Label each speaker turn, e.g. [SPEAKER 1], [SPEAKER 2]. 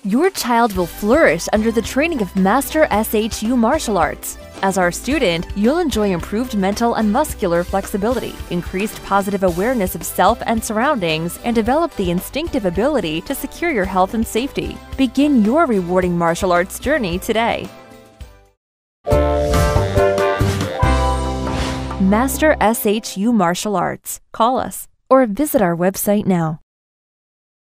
[SPEAKER 1] Your child will flourish under the training of Master SHU Martial Arts. As our student, you'll enjoy improved mental and muscular flexibility, increased positive awareness of self and surroundings, and develop the instinctive ability to secure your health and safety. Begin your rewarding martial arts journey today. Master SHU Martial Arts. Call us or visit our website now.